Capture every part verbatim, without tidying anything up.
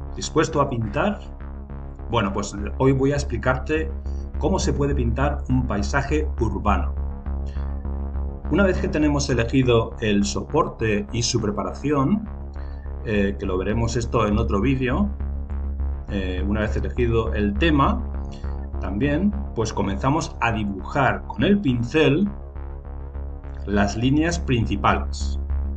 ¿Dispuesto a pintar? Bueno, pues hoy voy a explicarte cómo se puede pintar un paisaje urbano. Una vez que tenemos elegido el soporte y su preparación, eh, que lo veremos esto en otro vídeo, eh, una vez elegido el tema, también pues comenzamos a dibujar con el pincel las líneas principales.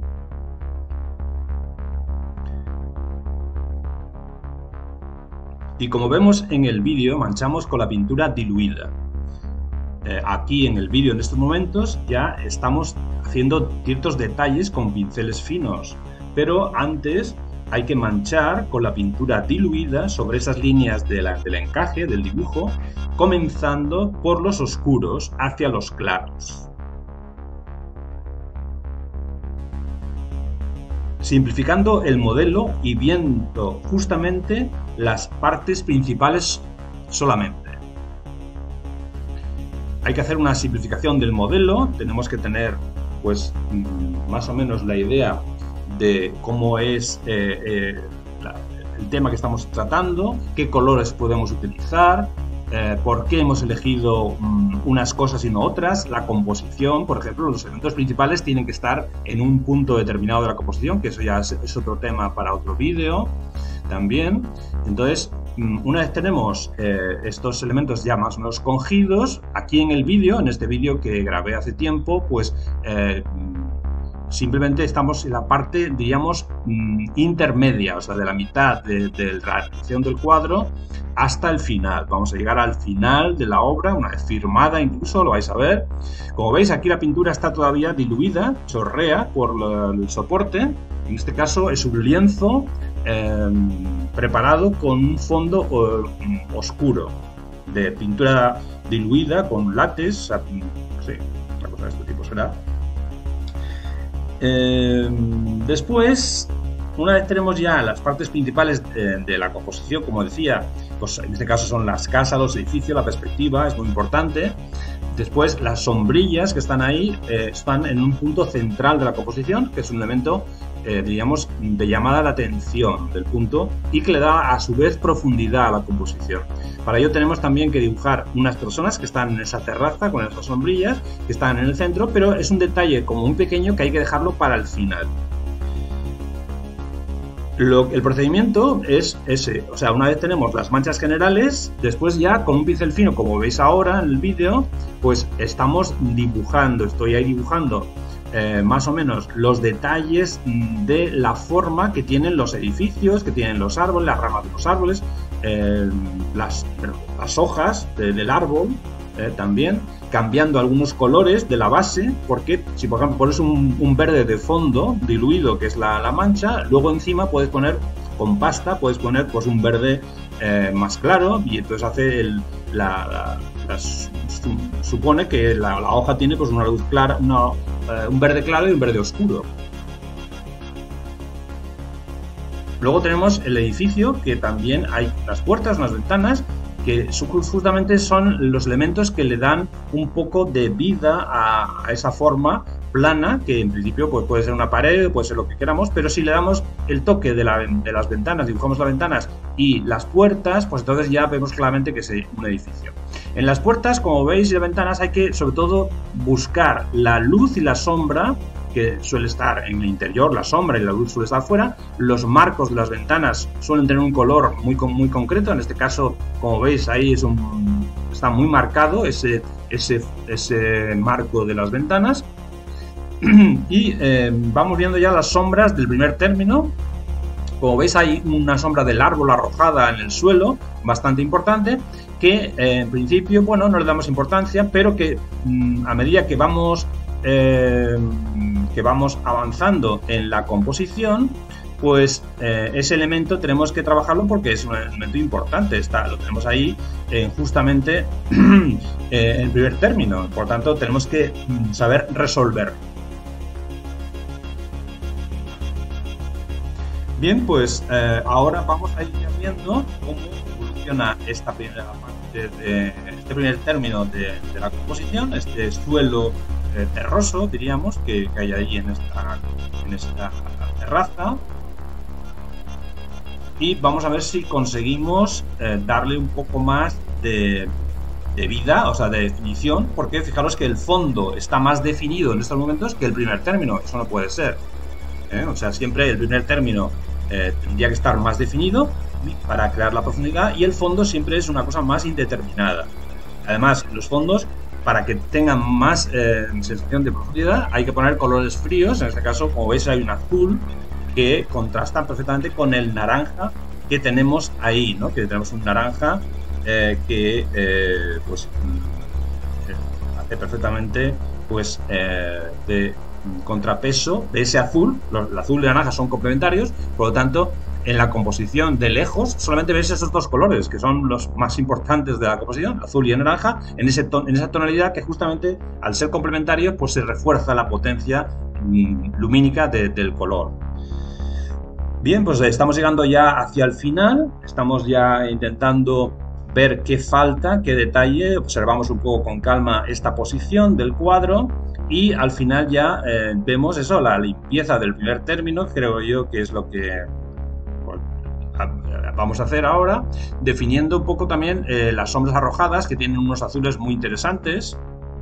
Y como vemos en el vídeo, manchamos con la pintura diluida. Eh, aquí en el vídeo, en estos momentos, ya estamos haciendo ciertos detalles con pinceles finos, pero antes hay que manchar con la pintura diluida sobre esas líneas de la, del encaje, del dibujo, comenzando por los oscuros hacia los claros. Simplificando el modelo y viendo justamente las partes principales solamente. Hay que hacer una simplificación del modelo, tenemos que tener pues más o menos la idea de cómo es eh, eh, la, el tema que estamos tratando, qué colores podemos utilizar, eh, por qué hemos elegido um, unas cosas y no otras, la composición, por ejemplo, los elementos principales tienen que estar en un punto determinado de la composición, que eso ya es, es otro tema para otro vídeo también. Entonces, una vez tenemos eh, estos elementos ya más o menos escogidos, aquí en el vídeo, en este vídeo que grabé hace tiempo, pues eh, simplemente estamos en la parte, diríamos, intermedia, o sea, de la mitad de, de la realización del cuadro hasta el final. Vamos a llegar al final de la obra, una vez firmada incluso, lo vais a ver. Como veis, aquí la pintura está todavía diluida, chorrea por la, el soporte. En este caso es un lienzo eh, preparado con un fondo eh, oscuro, de pintura diluida con látex, o sea, no sé, otra cosa de este tipo será. Eh, después, una vez tenemos ya las partes principales de, de la composición, como decía, pues en este caso son las casas, los edificios, la perspectiva, es muy importante. Después, las sombrillas que están ahí eh, están en un punto central de la composición, que es un elemento, eh, diríamos, de llamada de atención del punto y que le da a su vez profundidad a la composición. Para ello tenemos también que dibujar unas personas que están en esa terraza con esas sombrillas, que están en el centro, pero es un detalle como muy pequeño que hay que dejarlo para el final. Lo, el procedimiento es ese, o sea, una vez tenemos las manchas generales, después ya con un pincel fino, como veis ahora en el vídeo, pues estamos dibujando, estoy ahí dibujando eh, más o menos los detalles de la forma que tienen los edificios, que tienen los árboles, las ramas de los árboles, eh, las, las hojas de, del árbol, eh, también cambiando algunos colores de la base, porque si por ejemplo pones un, un verde de fondo diluido, que es la, la mancha, luego encima puedes poner con pasta, puedes poner pues un verde eh, más claro y entonces hace el, la, la, la, supone que la, la hoja tiene pues una luz clara, una, eh, un verde claro y un verde oscuro. Luego tenemos el edificio, que también hay las puertas, las ventanas, que justamente son los elementos que le dan un poco de vida a, a esa forma plana, que en principio pues, puede ser una pared, puede ser lo que queramos, pero si le damos el toque de, la, de las ventanas, dibujamos las ventanas y las puertas, pues entonces ya vemos claramente que es un edificio. En las puertas, como veis, y las ventanas hay que sobre todo buscar la luz y la sombra, que suele estar en el interior, la sombra y la luz suele estar fuera. Los marcos de las ventanas suelen tener un color muy, muy concreto, en este caso, como veis, ahí es un, está muy marcado ese, ese, ese marco de las ventanas. Y eh, vamos viendo ya las sombras del primer término. Como veis, hay una sombra del árbol arrojada en el suelo, bastante importante, que eh, en principio, bueno, no le damos importancia, pero que mm, a medida que vamos Eh, que vamos avanzando en la composición, pues eh, ese elemento tenemos que trabajarlo porque es un elemento importante, está, lo tenemos ahí eh, justamente eh, en el primer término, por tanto tenemos que saber resolver. Bien, pues eh, ahora vamos a ir viendo cómo evoluciona esta primera parte de este primer término de, de la composición, este suelo eh, terroso, diríamos, que, que hay ahí en esta, en esta terraza. y vamos a ver si conseguimos eh, darle un poco más de, de vida, o sea, de definición, porque fijaros que el fondo está más definido en estos momentos que el primer término. Eso no puede ser, ¿eh? O sea, siempre el primer término eh, tendría que estar más definido para crear la profundidad, y el fondo siempre es una cosa más indeterminada. Además, los fondos, para que tengan más eh, sensación de profundidad, hay que poner colores fríos. En este caso, como veis, hay un azul que contrasta perfectamente con el naranja que tenemos ahí, ¿no? Que tenemos un naranja eh, que eh, pues eh, hace perfectamente pues eh, de contrapeso de ese azul. Los, el azul y el naranja son complementarios, por lo tanto, en la composición de lejos solamente ves esos dos colores, que son los más importantes de la composición, azul y el naranja, en, ese ton, en esa tonalidad que justamente, al ser complementarios, pues se refuerza la potencia mm, lumínica de, del color. Bien, pues estamos llegando ya hacia el final, estamos ya intentando ver qué falta, qué detalle, observamos un poco con calma esta posición del cuadro y al final ya eh, vemos eso, la limpieza del primer término, creo yo que es lo que vamos a hacer ahora, definiendo un poco también eh, las sombras arrojadas, que tienen unos azules muy interesantes.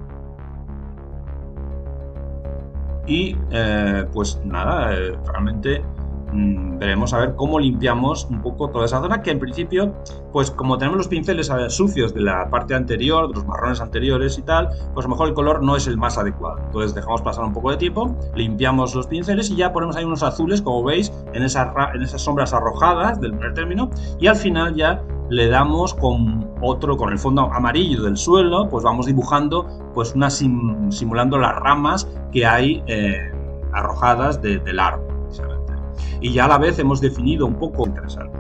Y eh, pues nada, eh, realmente mmm, veremos a ver cómo limpiamos un poco toda esa zona, que en principio, pues como tenemos los pinceles eh, sucios de la parte anterior, de los marrones anteriores y tal, pues a lo mejor el color no es el más adecuado. Entonces dejamos pasar un poco de tiempo, limpiamos los pinceles y ya ponemos ahí unos azules, como veis, en esas, en esas sombras arrojadas del primer término, y al final ya le damos con otro, con el fondo amarillo del suelo, pues vamos dibujando pues una sim, simulando las ramas que hay eh, arrojadas de, del árbol. Y ya a la vez hemos definido un poco interesante.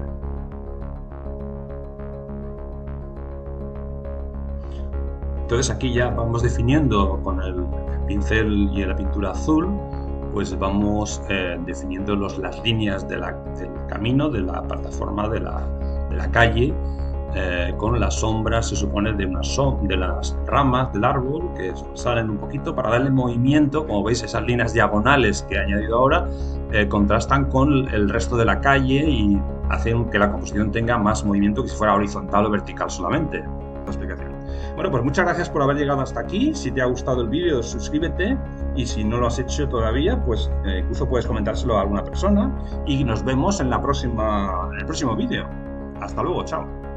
Entonces aquí ya vamos definiendo con el pincel y la pintura azul, pues vamos eh, definiendo los, las líneas de la, del camino, de la plataforma de la, de la calle, eh, con las sombras, se supone, de, una so de las ramas del árbol que salen un poquito para darle movimiento. Como veis, esas líneas diagonales que he añadido ahora eh, contrastan con el resto de la calle y hacen que la composición tenga más movimiento que si fuera horizontal o vertical solamente. La explicación. Bueno, pues muchas gracias por haber llegado hasta aquí. Si te ha gustado el vídeo, suscríbete, y si no lo has hecho todavía, pues eh, incluso puedes comentárselo a alguna persona, y nos vemos en, la próxima, en el próximo vídeo. Hasta luego, chao.